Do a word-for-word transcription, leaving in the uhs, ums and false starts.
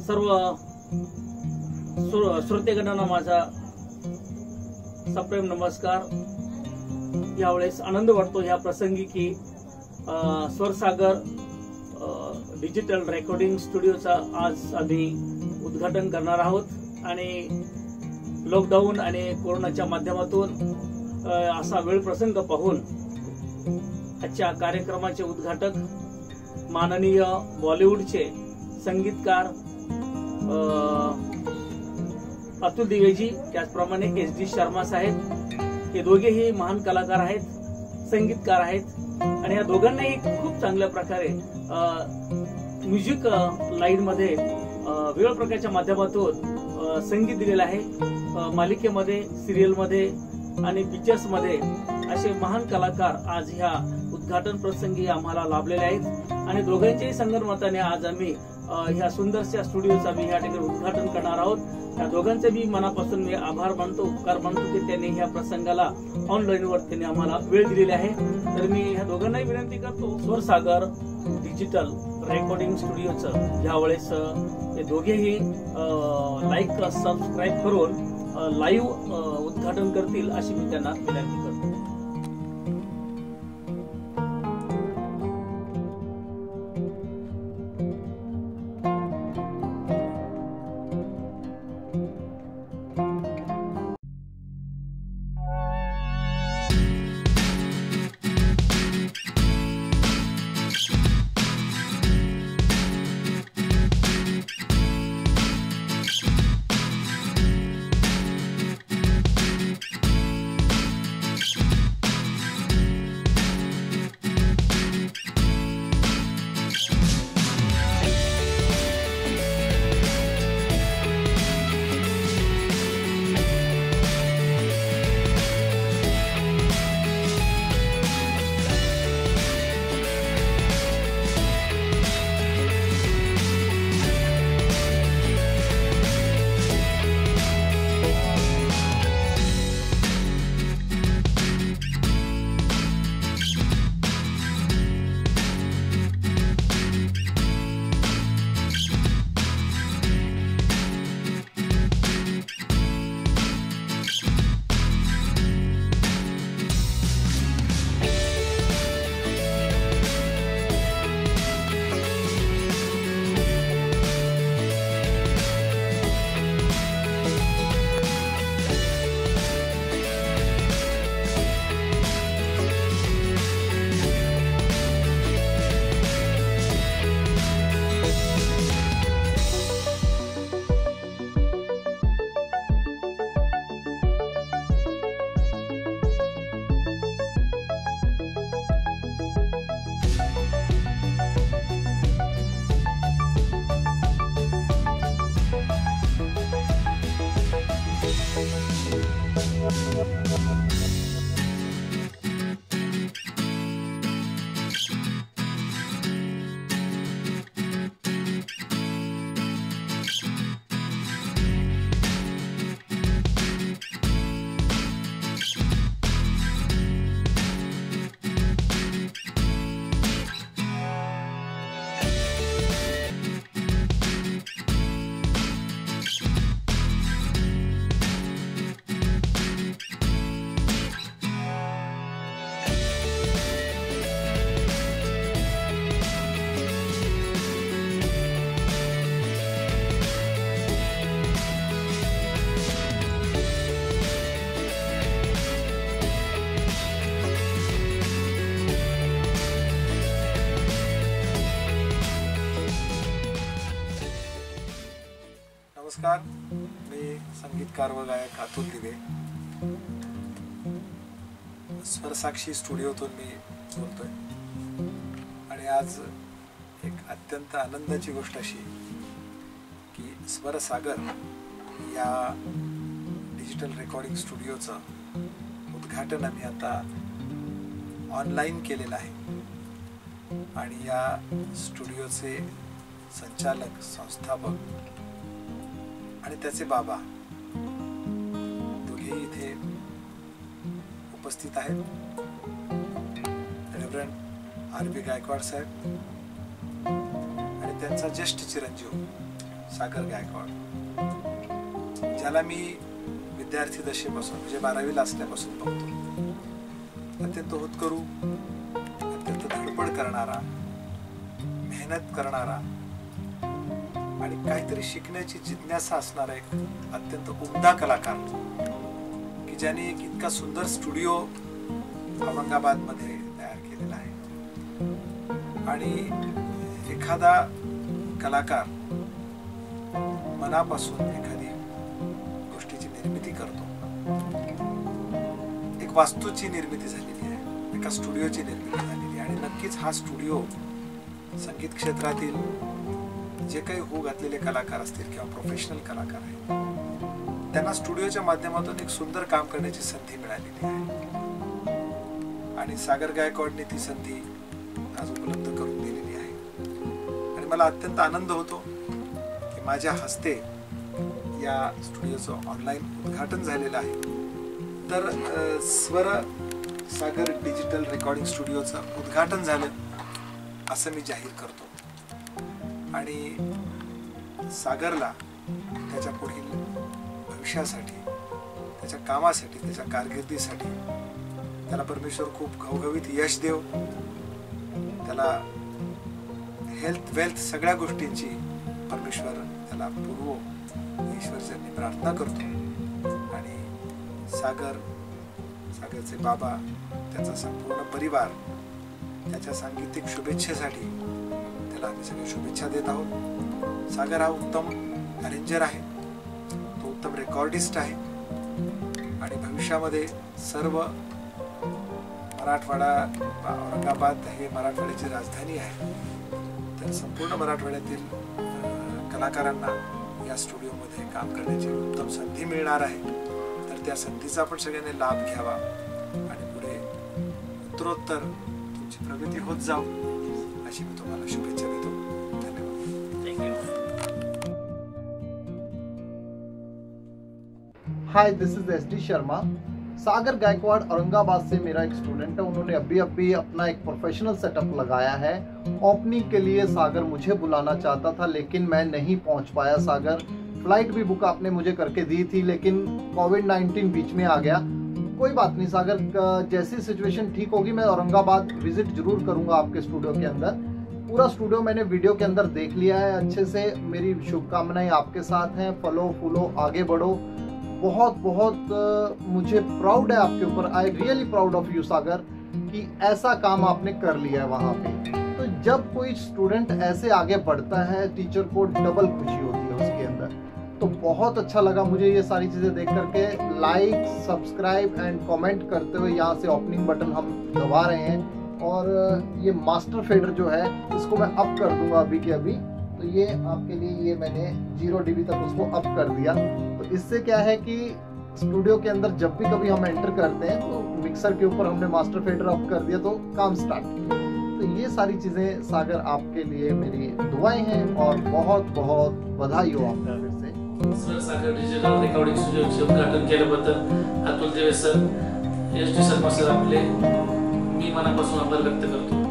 सर्व श्रोतेगणांना माझा सप्रेम नमस्कार। यावेळेस आनंद वाटतो ह्या प्रसंगी की स्वरसागर डिजिटल रेकॉर्डिंग स्टुडिओचा आज आम्ही उद्घाटन करणार आहोत आणि लॉकडाऊन आणि कोरोनाच्या माध्यमातून असा वेळ प्रसंग पाहून आजच्या कार्यक्रमाचे उद्घाटक माननीय बॉलिवूडचे संगीतकार अतुल दिवेजी, त्याचप्रमाणे एस डी शर्मा साहेब, हे दोघेही महान कलाकार आहेत, संगीतकार आहेत आणि या दोघांनाही खूप चांगल्या प्रकारे म्युझिक लाईन मध्ये वेगवेगळ्या प्रकारच्या माध्यमातून संगीत दिलेलं आहे। मालिकेमध्ये, सिरियल मध्ये आणि पिक्चर्स मध्ये असे महान कलाकार आज ह्या उद्घाटन प्रसंगी आम्हाला लाभलेले आहेत आणि दोघांच्याही संगनमताने आज आम्ही ह्या सुंदरशा स्टुडिओचा मी या ठिकाणी उद्घाटन करणार आहोत। त्या दोघांचे मी मनापासून मी आभार मानतो, उपकार मानतो की त्यांनी ह्या प्रसंगाला ऑनलाईन वर त्यांनी आम्हाला वेळ दिलेली आहे। तर मी ह्या दोघांनाही विनंती करतो, स्वरसागर डिजिटल रेकॉर्डिंग स्टुडिओचं यावेळेस हे दोघेही लाईक सबस्क्राईब करून लाईव्ह उद्घाटन करतील अशी मी त्यांना विनंती करतो। नमस्कार, मी संगीतकार व गायक अतुल दिवे, स्वरसाक्षी स्टुडिओतून मी बोलतोय आणि आज एक अत्यंत आनंदाची गोष्ट अशी की स्वरसागर या डिजिटल रेकॉर्डिंग स्टुडिओचं उद्घाटन आम्ही आता ऑनलाईन केलेलं आहे आणि या स्टुडिओचे संचालक, संस्थापक आणि त्याचे बाबा दोघेही इथे उपस्थित आहेत। रेव्हरंड आर बी गायकवाड साहेब आणि त्यांचा ज्येष्ठ चिरंजीव सागर गायकवाड, ज्याला मी विद्यार्थी दशेपासून म्हणजे बारावीला असल्यापासून बघतो. अत्यंत होतकरू, अत्यंत धडपड करणारा, मेहनत करणारा आणि काहीतरी शिकण्याची जिज्ञासा असणारा एक अत्यंत उमदा कलाकार, की ज्याने एक इतका सुंदर स्टुडिओ औरंगाबाद मध्ये तयार केलेला आहे. आणि एखादा कलाकार मनापासून एखादी गोष्टीची निर्मिती करतो. एक वास्तूची निर्मिती झालेली आहे, एका स्टुडिओची निर्मिती झालेली आहे. आणि नक्कीच हा स्टुडिओ संगीत क्षेत्रातील जे काही होऊ घातलेले कलाकार असतील किंवा प्रोफेशनल कलाकार आहेत, त्यांना स्टुडिओच्या माध्यमातून एक सुंदर काम करण्याची संधी मिळालेली आहे. आणि सागर गायकवाडने ती संधी आज उपलब्ध करून दिलेली आहे. आणि मला अत्यंत आनंद होतो की माझ्या हस्ते या स्टुडिओचं ऑनलाईन उद्घाटन झालेलं आहे. तर स्वर सागर डिजिटल रेकॉर्डिंग स्टुडिओचं उद्घाटन झालं असं मी जाहीर करतो. आणि सागरला त्याच्या पुढील भविष्यासाठी, त्याच्या कामासाठी, त्याच्या कारकिर्दीसाठी त्याला परमेश्वर खूप घवघवीत यश देव. त्याला हेल्थ वेल्थ सगळ्या गोष्टींची परमेश्वर त्याला पुरवो, ईश्वरचरणी प्रार्थना करतो. आणि सागर, सागरचे बाबा, त्याचा संपूर्ण परिवार, त्याच्या सांगीतिक शुभेच्छेसाठी त्याला आम्ही सगळे शुभेच्छा देत आहोत. सागर हा उत्तम अरेंजर आहे, तो उत्तम रेकॉर्डिस्ट आहे. आणि भविष्यामध्ये सर्व मराठवाडा, औरंगाबाद हे मराठवाड्याची राजधानी आहे, तर संपूर्ण मराठवाड्यातील कलाकारांना या स्टुडिओमध्ये काम करण्याची उत्तम संधी मिळणार आहे. तर त्या संधीचा आपण सगळ्यांनी लाभ घ्यावा आणि पुढे उत्तरोत्तर तुमची प्रगती होत जाऊ अशी मी तुम्हाला शुभेच्छा देतो. धन्यवाद. Thank you. Hi, this is S D Sharma. Sagar Gaikwad Aurangabad से मेरा एक स्टूडेंट है. उन्होंने अभी अभी अपना एक प्रोफेशनल सेटअप लगाया है. ओपनिंग के लिए सागर मुझे बुलाना चाहता था, लेकिन मैं नहीं पहुंच पाया. सागर, फ्लाइट भी बुक आपने मुझे करके दी थी, लेकिन कोविड नाइन्टीन बीच में आ गया. कोई बात नहीं सागर, जैसी सिचुएशन ठीक होगी मैं औरंगाबाद विजिट जरूर करूंगा आपके स्टूडियो के अंदर. पूरा स्टूडियो मैंने वीडियो के अंदर देख लिया है अच्छे से. मेरी शुभकामनाएं आपके साथ हैं. फलो फूलो, आगे बढ़ो. बहुत बहुत मुझे प्राउड है आपके ऊपर. I really proud of you Sagar, कि ऐसा काम आपने कर लिया है वहाँ पे. तो जब कोई स्टूडेंट ऐसे आगे बढ़ता है, टीचर को डबल खुशी होती है उसके अंदर. तो बहुत अच्छा लगा मुझे ये सारी चीज़ें देख करके. लाइक, सब्सक्राइब एंड कमेंट करते हुए यहाँ से ओपनिंग बटन हम दबा रहे हैं. और ये मास्टर फेडर जो है इसको मैं अप कर दूंगा अभी के अभी. तो ये आपके लिए, ये मैंने जीरो डीबी तक उसको अप कर दिया. तो इससे क्या है कि स्टूडियो के अंदर जब भी कभी हम एंटर करते हैं तो मिक्सर के ऊपर हमने मास्टर फेडर अप कर दिया तो काम स्टार्ट. तो ये सारी चीज़ें सागर आपके लिए मेरी दुआएं हैं और बहुत बहुत बधाई हो आपका फिर से. सर, सागर डिजिटल रेकॉर्डिंग स्टुडिओचे उद्घाटन केल्याबद्दल Atul Deve sir, S D Sharma sir, आपले मी मनापासून आभार व्यक्त करतो.